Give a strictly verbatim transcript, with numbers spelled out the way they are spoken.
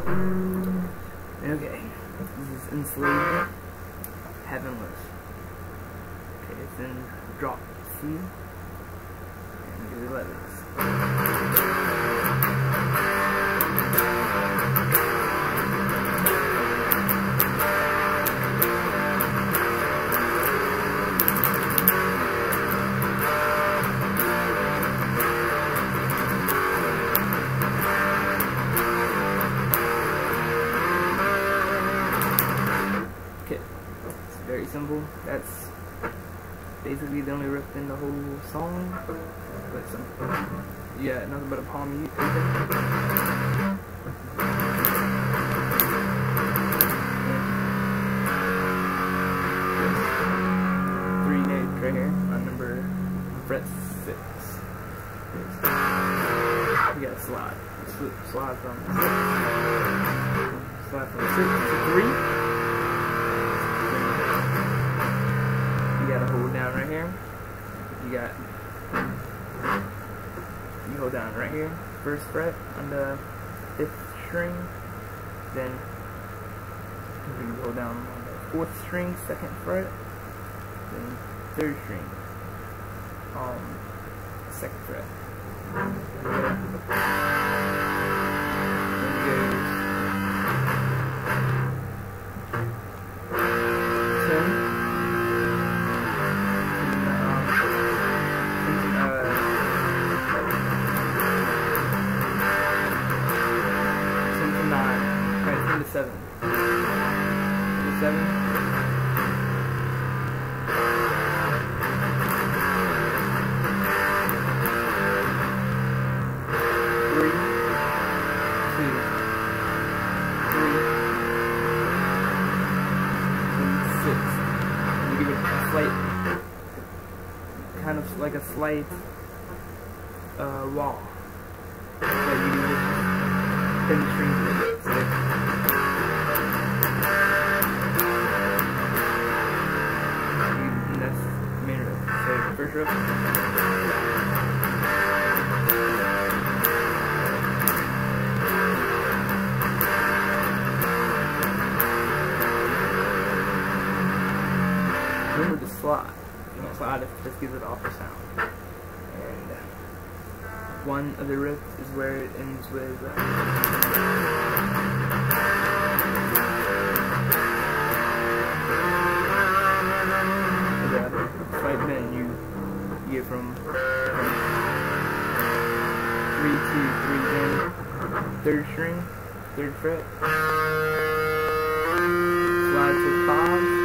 Okay, this is enslaved, Havenless. Okay, it's in drop C and do elevens. Very simple. That's basically the only riff in the whole song. But some, yeah, nothing but a palm mute. Three notes right here on number fret six. We got a slide. Slide from six. Slide from six to three. You gotta hold down right here. You got you hold down right here, first fret on the fifth string, then you hold down on the fourth string, second fret, then third string, um, second fret. Then seven. seven. Three. Two. Three. And six. And you give it a slight, kind of like a slight uh, wall. So you can just bend the strings a little bit. So first riff. Remember to slide. You don't slide, it just gives it off the sound. And one of the riffs is where it ends with. Uh, Right then you get from, from three to three then third string, third fret, slide to five.